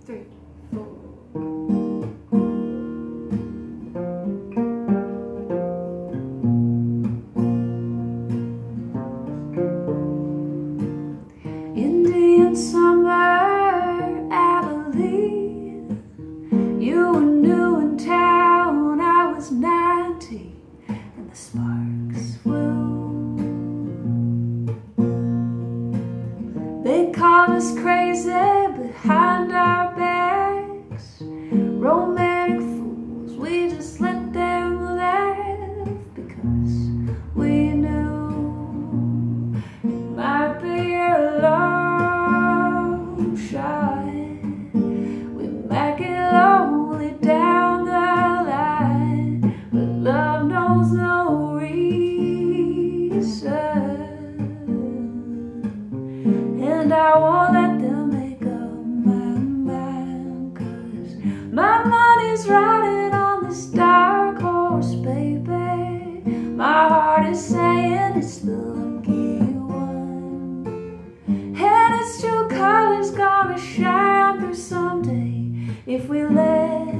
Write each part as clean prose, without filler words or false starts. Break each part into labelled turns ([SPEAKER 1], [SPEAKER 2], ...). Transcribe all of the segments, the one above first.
[SPEAKER 1] 3, 4. Indian summer, Abilene. You were new in town, I was 90, and the sparks flew. They called us crazy behind our backs, romantic fools, we just let them laugh, because we knew it might be a long shot. We might get lonely down the line, but love knows no reason, and I won't let them make up my mind, 'cause my money's riding on this dark horse, baby. My heart is saying it's the lucky one, and its true color's gonna shine through someday if we let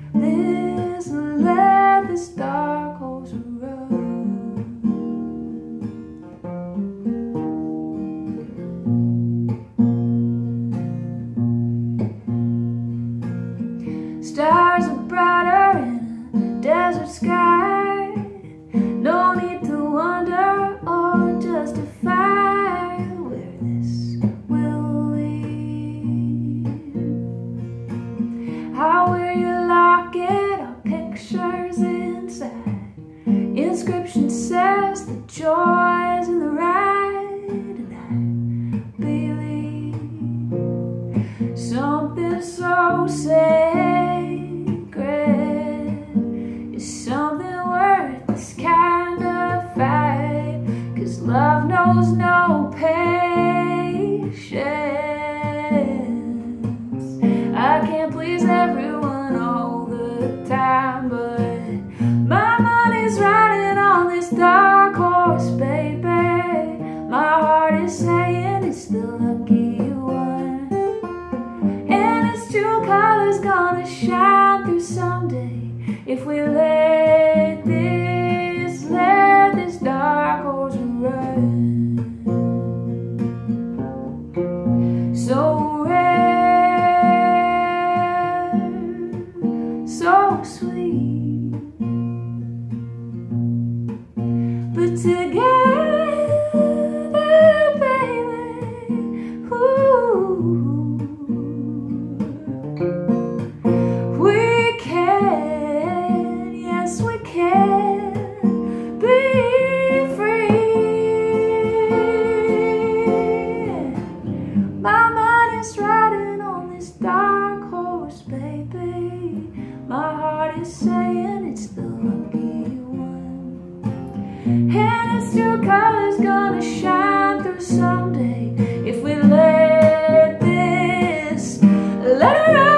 [SPEAKER 1] this dark horse run. Stars are brighter in a desert sky. No need to wonder or justify where this will lead. How will you lock it? Our pictures inside. Inscription says the joy's in the ride, and I believe something so sacred is something worth this kind of fight, 'cause love knows no patience. I can't please everyone all the time, but my money's riding on this dark horse, baby. My heart is saying it's the lucky one, and its true color's gonna shine through someday if we let this dark horse run. So rare, so sweet, but together, baby, ooh, we can, yes we can, be free. My money's riding on this dark horse, baby. My heart is saying it's the lucky one, and its true color's gonna shine through someday if we let it run.